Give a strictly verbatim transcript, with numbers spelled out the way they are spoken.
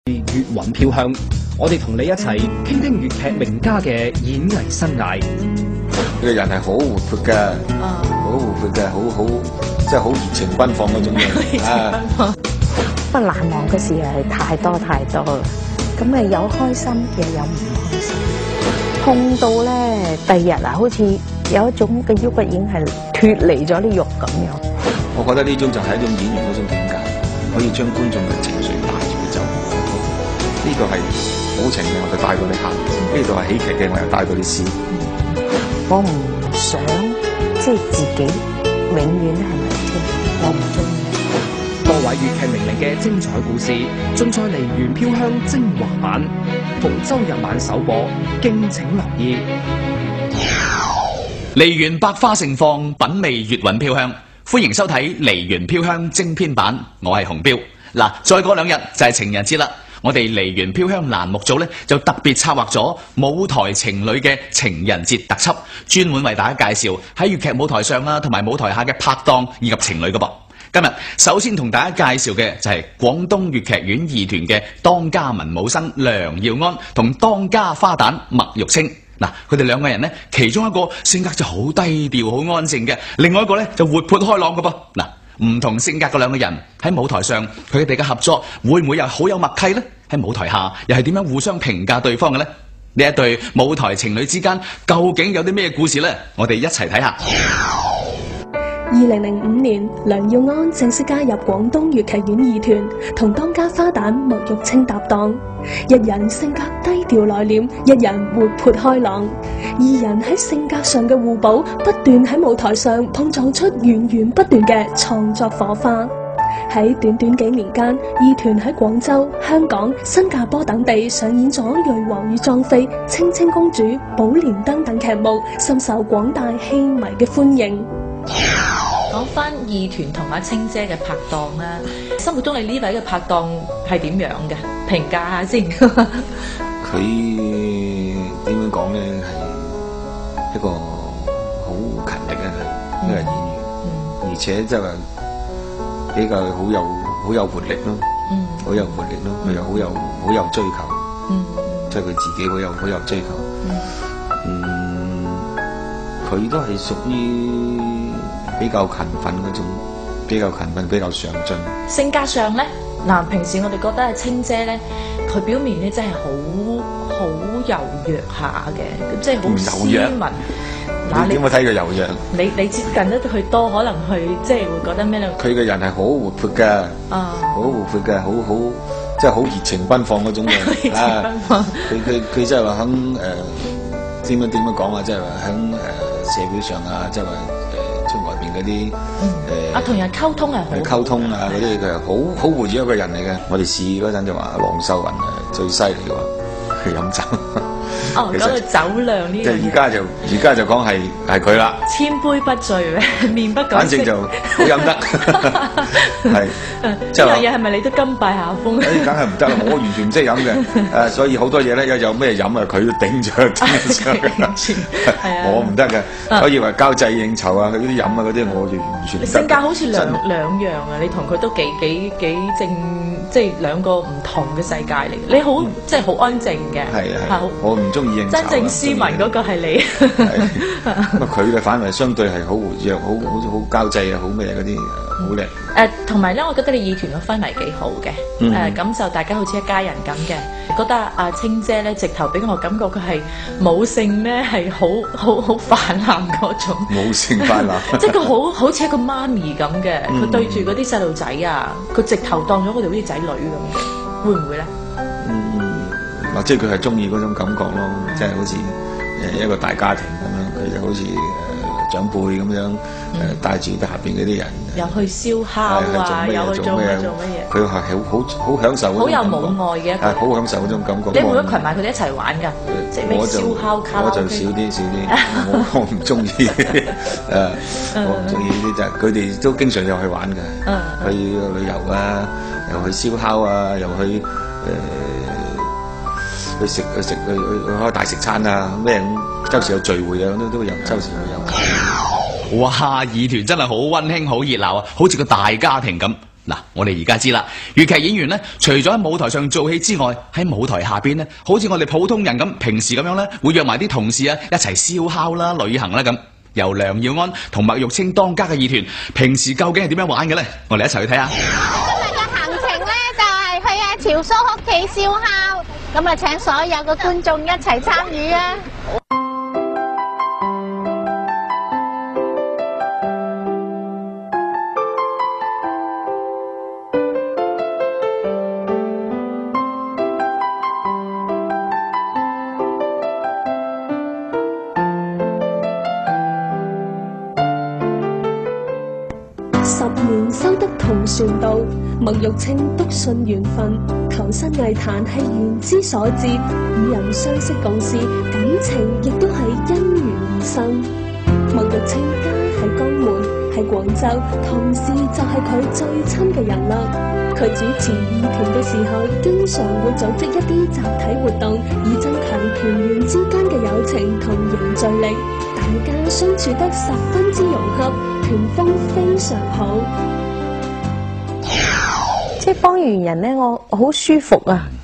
粵韻飄香，我哋同你一齊傾聽粵劇名家嘅演藝生涯。 佢個人係好活潑嘅，好活潑嘅，好好即係好熱情奔放嗰種嘢。啊， 不難忘嘅事係太多太多啦，咁誒有開心又有唔開心，痛到咧第二日啊，好似有一種嘅鬱已經係脫離咗啲肉咁樣。 我覺得呢種就係一種演員嗰種境界，可以將觀眾嘅情緒帶住佢走。呢度係苦情嘅，我就帶到你喊；呢度係喜劇嘅，我又帶到你笑。 我唔想即係自己永遠都係明星，我唔中意。 多位粵劇名伶嘅精彩故事，盡在《梨園飄香》精華版，逢周日晚首播，敬請留意。 梨園百花盛放，品味粵韻飄香。歡迎收睇《梨園飄香》精編版，我係洪彪。嗱，再過兩日就係情人節啦。我哋梨園飄香欄目組咧就特別策劃咗舞台情侶嘅情人節特輯，專門為大家介紹喺粵劇舞台上啦，同埋舞台下嘅拍檔以及情侶㗎噃。今日首先同大家介紹嘅就係廣東粵劇院二團嘅當家文武生梁耀安同當家花旦麥玉清。嗱，佢哋兩個人呢，其中一個性格就好低調、好安靜嘅，另外一個呢就活潑開朗嘅噃。嗱，唔同性格嘅兩個人喺舞台上，佢哋嘅合作會唔會又好有默契呢？喺舞台下又係點樣互相評價對方嘅呢？呢一對舞台情侶之間究竟有啲咩故事呢？我哋一齊睇下。 二零零五年，梁耀安正式加入廣東粵劇院二團，同當家花旦麥玉清搭檔。一人性格低調內斂，一人活潑開朗，二人喺性格上嘅互補，不斷喺舞台上碰撞出源源不斷嘅創作火花。喺短短幾年間，二團喺廣州、香港、新加坡等地上演咗《瑞王與莊妃》、《青青公主》、《寶蓮燈》等劇目，深受廣大戲迷嘅歡迎。 講翻二團同阿清姐嘅拍檔啦，心目中你呢位嘅拍檔係點樣嘅？評價下先。 佢點樣講咧？係一個好勤力嘅一個演員，嗯、而且即係話比較好有好有活力咯，好、嗯、有活力咯，佢又好有好有追求，即係佢自己好有好有追求。嗯，佢都係屬於比較勤奮嗰種，比較勤奮，比較上進。性格上咧，嗱，平時我哋覺得係清姐咧，佢表面咧真係好好柔弱下嘅，即係好斯文。嗱，你點會睇佢柔弱？你你接近得佢多，可能佢即係會覺得咩咧？佢嘅人係好活潑嘅，啊，好活潑嘅，好好即係好熱情奔放嗰種嘅。熱情奔放。佢佢佢即係話喺誒點樣點樣講啊？即係話喺誒社會上啊，即係話。出外邊嗰啲誒啊，同人溝通係好溝通啊，嗰啲佢係好好活躍一個人嚟嘅。我哋試嗰陣就話黃秀雲係最犀利嘅喎，去飲酒。哦，講到酒量呢？即係而家就而家就講係係佢啦。千杯不醉，面不改色。反正就好飲得。係。即係呢樣嘢係咪你都甘拜下風？誒，梗係唔得啦！我完全唔識飲嘅。誒，所以好多嘢咧，有有咩飲啊，佢都頂住頂住。係啊。我唔得嘅，我以為交際應酬啊，佢啲飲啊嗰啲，我就完全唔得。性格好似兩兩樣啊！你同佢都幾幾幾正，即係兩個唔同嘅世界嚟。你好，即係好安靜嘅。係啊。我唔中意應酬。真正斯文嗰個係你。咁啊，佢嘅反為相對係好活躍，好好好交際啊，好咩嗰啲，好叻。誒，同埋咧，我覺得你二團嘅氛圍幾好嘅，誒、嗯呃，感受大家好似一家人咁嘅。覺得阿清姐咧，直頭俾我感覺佢係母性咧，係好好好泛濫嗰種。母性泛濫，即係佢好好似一個媽咪咁嘅，佢、嗯、對住嗰啲細路仔啊，佢直頭當咗佢哋好似仔女咁嘅，會唔會咧？嗯，或者佢係中意嗰種感覺咯，即係好似誒一個大家庭咁樣，佢就好似誒。長輩咁樣誒帶住下邊嗰啲人，又去燒烤啊，又去做咩做乜嘢？佢係好好好享受，好有母愛嘅，係好享受嗰種感覺。你會唔會群埋佢哋一齊玩㗎？即係咩燒烤卡拉 OK？我就少啲少啲，我我唔中意誒，我唔中意呢啲就係佢哋都經常有去玩嘅，去旅遊啊，又去燒烤啊，又去誒去食去食去去開大食餐啊咩咁。周時有聚會啊，都都有，周時會有。哇！二團真係好溫馨，好熱鬧啊，好似個大家庭咁。 嗱，我哋而家知啦，粵劇演員咧，除咗喺舞台上做戲之外，喺舞台下邊咧，好似我哋普通人咁，平時咁樣咧，會約埋啲同事啊一齊燒烤啦、旅行啦咁。由梁耀安同麥玉清當家嘅二團，平時究竟係點樣玩嘅咧？我哋一齊去睇下。 今日嘅行程咧就係、是、去阿潮叔屋企燒烤，咁啊請所有嘅觀眾一齊參與啊！ 十年修得同船渡，麥玉清篤信緣分，投身藝壇係緣之所至，與人相識共事，感情亦都係因緣而生。麥玉清家喺江門，喺廣州，同時就係佢最親嘅人啦。佢主持二團嘅時候，經常會組織一啲集體活動，以增強團員之間嘅友情同凝聚力。大家相處得十分之融洽，團風非常好。 即係幫完人咧，我好舒服啊！